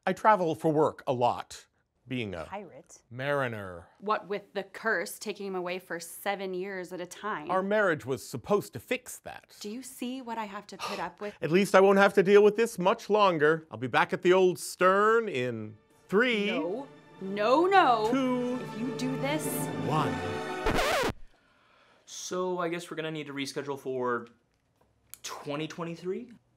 I travel for work a lot, being a Pirate? mariner. What with the curse taking him away for 7 years at a time? Our marriage was supposed to fix that. Do you see what I have to put up with? At least I won't have to deal with this much longer. I'll be back at the old stern in 3, No. No, no. 2, If you do this... 1. So I guess we're gonna need to reschedule for 2023?